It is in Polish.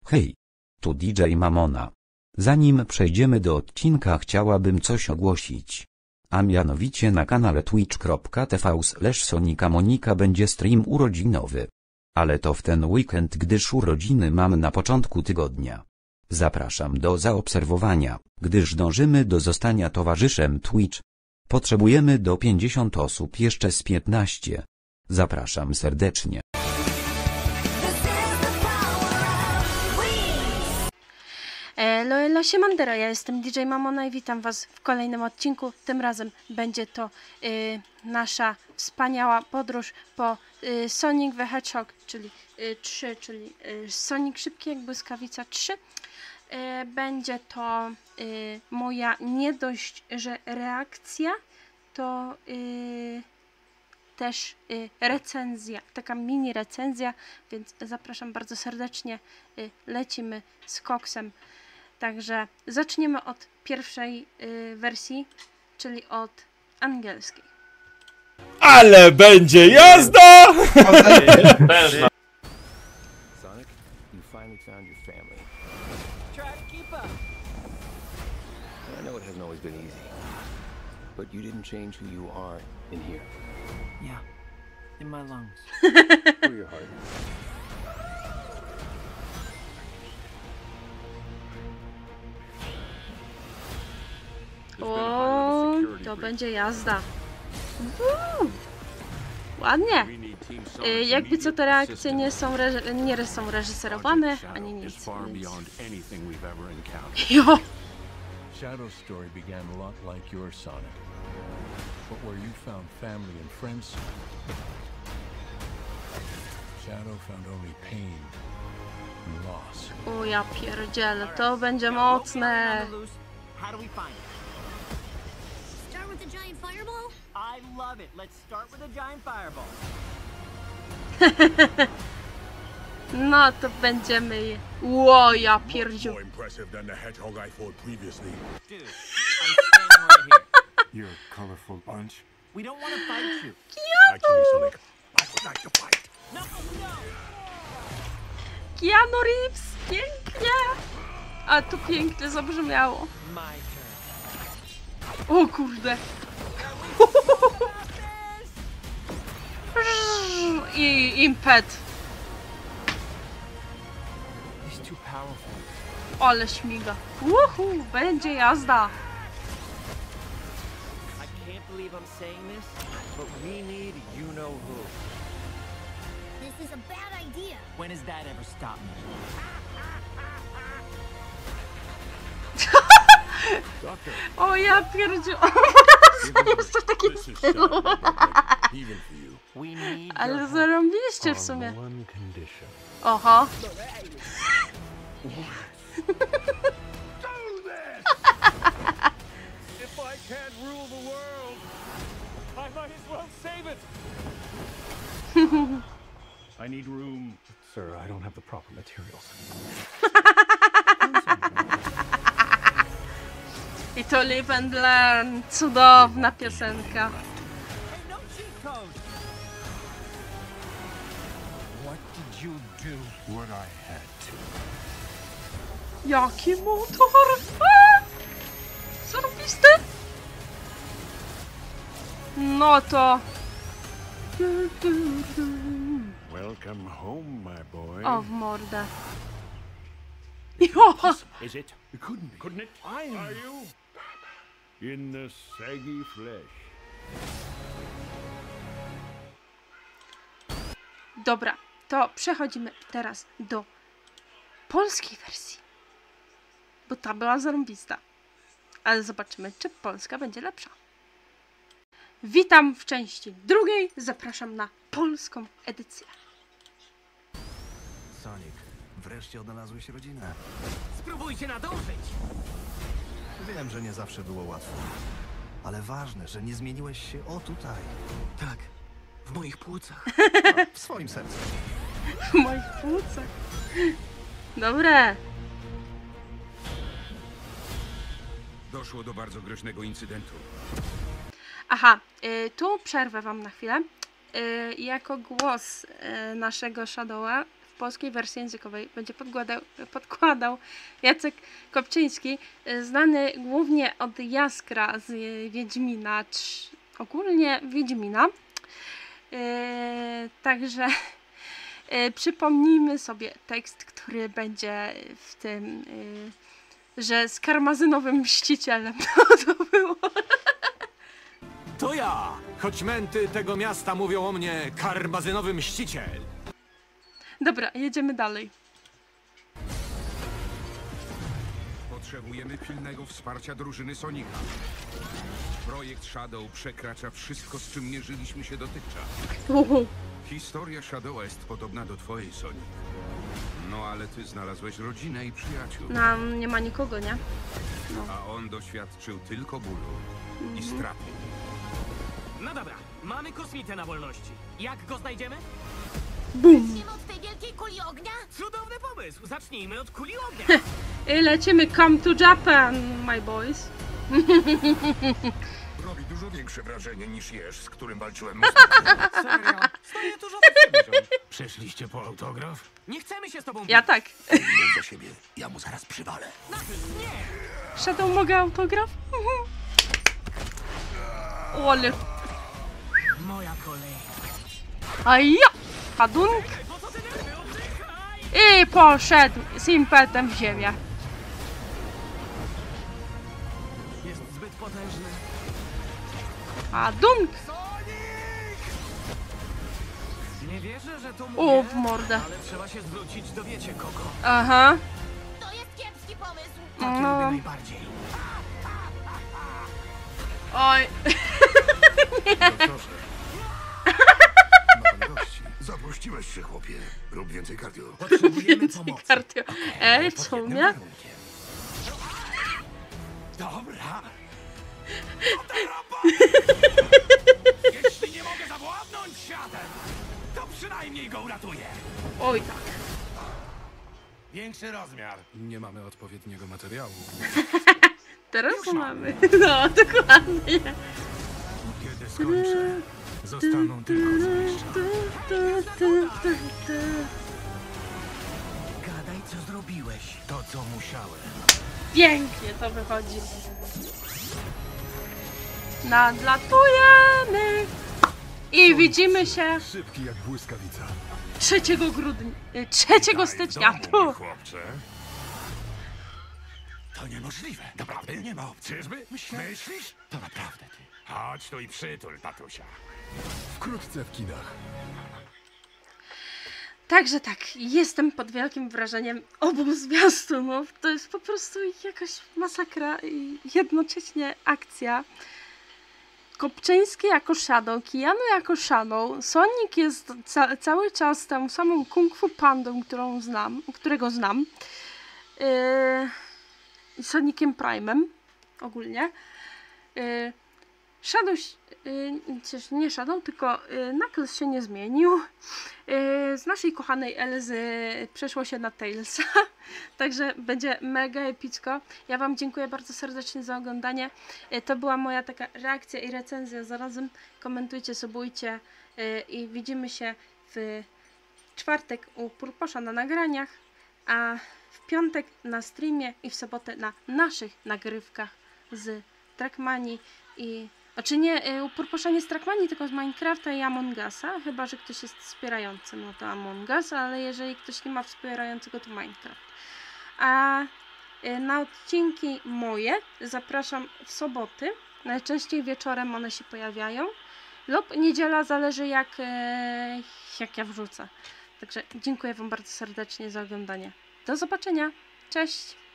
Hej, tu DJ Mamona. Zanim przejdziemy do odcinka, chciałabym coś ogłosić. A mianowicie na kanale twitch.tv/SonicMonika będzie stream urodzinowy. Ale to w ten weekend, gdyż urodziny mam na początku tygodnia. Zapraszam do zaobserwowania, gdyż dążymy do zostania towarzyszem Twitch. Potrzebujemy do 50 osób jeszcze z 15. Zapraszam serdecznie. Siemandero, ja jestem DJ Mamona i witam was w kolejnym odcinku. Tym razem będzie to nasza wspaniała podróż po Sonic the Hedgehog, czyli 3, czyli Sonic Szybki jak Błyskawica 3. Będzie to moja nie dość, że reakcja, to też recenzja, taka mini recenzja, więc zapraszam bardzo serdecznie, lecimy z koksem. Także zaczniemy od pierwszej wersji, czyli od angielskiej. Ale będzie jazda! Sonic, you finally found your family. Try to keep up. I know it hasn't always been easy, but you didn't change who you are in here. Yeah, in my lungs. Or your heart. O, to będzie jazda. Ładnie. Jakby co, te reakcje nie są reżyserowane, ani nic. Jo. Shadow's story began a lot like your Sonic, but where you found family and friends, Shadow found only pain and loss. O ja pierdzielę, to będzie mocne. How do we find it? Start with the giant fireball? I love it. Let's start with a giant fireball. No to będziemy... Ło, ja pierdziu. More impressive than the hedgehog I fought previously. Dude, I'm standing right here. You're a colorful bunch. We don't want to fight you. Actually, Sonic, I would like to fight. No, no. Keanu Reeves, pięknie. A to pięknie zabrzmiało. My turn. O kurde. I impet. He's too powerful. Ale śmiga. Uhu, będzie jazda. I can't believe I'm saying this, but we need you know who. This is a bad idea. When has that ever stopped me? O ja pierdziu. Jeszcze w takim This is stylu. sound like even for you. We need your Ale help. zarobiliście w sumie. One condition. Oho. If I can't rule the world, I might as well save it. I need room. Sir, I don't have the proper materials. I to Live and Learn. Cudowna piosenka. Hey, no cheat code. What did you do? What I had to. Jaki motor! A! Zarobisty! No to... Welcome home, my boy. O, w mordę. Jo! Is it? It couldn't be. Couldn't it? Are you? In the saggy flesh. Dobra, to przechodzimy teraz do polskiej wersji. Bo ta była zarąbista. Ale zobaczymy, czy polska będzie lepsza. Witam w części drugiej. Zapraszam na polską edycję. Sonic, wreszcie odnalazłeś rodzinę. Spróbujcie nadążyć. Wiem, że nie zawsze było łatwo. Ale ważne, że nie zmieniłeś się o tutaj. Tak, w moich płucach. W swoim sercu. W moich płucach. Dobre. Doszło do bardzo groźnego incydentu. Aha, tu przerwę wam na chwilę. Jako głos naszego Shadowa polskiej wersji językowej będzie podkładał Jacek Kopczyński, znany głównie od Jaskra z Wiedźmina, ogólnie Wiedźmina. Także przypomnijmy sobie tekst, który będzie w tym, że z karmazynowym mścicielem. To było. To ja! Choć męty tego miasta mówią o mnie karmazynowy mściciel. Dobra, jedziemy dalej. Potrzebujemy pilnego wsparcia drużyny Sonika. Projekt Shadow przekracza wszystko, z czym mierzyliśmy się dotychczas. Historia Shadowa jest podobna do twojej, Sonic. No ale ty znalazłeś rodzinę i przyjaciół. Nie ma nikogo, nie? No. A on doświadczył tylko bólu i straty. No dobra, mamy kosmitę na wolności. Jak go znajdziemy? Bum! Zaczniemy od tej wielkiej kuli ognia? Cudowny pomysł! Zacznijmy od kuli ognia! I lecimy come to Japan, my boys. Robi dużo większe wrażenie niż Jeż, z którym walczyłem. Serio? Stoję tuż obok. Przeszliście po autograf? Nie chcemy się z tobą bić. Ja tak. za siebie, ja mu zaraz przywalę. Shadow, mogę autograf? Ole. Moja kolej. A ja! Hadunk. I poszedł z impetem w ziemię. Jest zbyt potężny. Hadunk. Nie wierzę, że to O, mówię, w mordę. ale trzeba się zwrócić do wiecie kogo. Aha. To jest kiepski pomysł. Takie lubię No. najbardziej. Oj. Doktorze. Ma pan gości. Zapuściłeś się, chłopie. Rób więcej cardio. Potrzebujemy pomocy. Kartio. Ej, w sumie? Dobra. Jeśli nie mogę zawładnąć światem, to przynajmniej go uratuję. Oj, tak. Większy rozmiar. Nie mamy odpowiedniego materiału. Teraz mamy. No, dokładnie. Kiedy skończę, zostaną tylko zniszczone. Gadaj, co zrobiłeś. To, co musiałem. Pięknie to wychodzi. Nadlatujemy. I widzimy się Szybki jak błyskawica. 3 grudnia. 3 stycznia. Tu. Chłopcze. To niemożliwe. Naprawdę nie ma opcji. Czyżby? Myślisz? To naprawdę ty. Chodź tu i przytul, tatusia. Wkrótce w kinach. Także tak, jestem pod wielkim wrażeniem obu zwiastunów. To jest po prostu jakaś masakra i jednocześnie akcja. Kopczyński jako Shadow, Keanu jako Shadow, Sonic jest cały czas tą samą kung fu pandą, którego znam. Soniciem Prime'em ogólnie. Shadow, nie Shadow, tylko Knuckles się nie zmienił. Z naszej kochanej Elzy przeszło się na Tailsa. Także będzie mega epicko. Ja wam dziękuję bardzo serdecznie za oglądanie. To była moja taka reakcja i recenzja. Zarazem komentujcie, subujcie i widzimy się w czwartek u Purposza na nagraniach, a w piątek na streamie i w sobotę na naszych nagrywkach z Trackmanii i... Znaczy nie, u Purposza nie z Trackmanii, tylko z Minecrafta i Among Usa, chyba że ktoś jest wspierający, no to Among Us, ale jeżeli ktoś nie ma wspierającego, to Minecraft. A na odcinki moje zapraszam w soboty, najczęściej wieczorem one się pojawiają, lub niedziela, zależy jak ja wrzucę. Także dziękuję wam bardzo serdecznie za oglądanie. Do zobaczenia, cześć!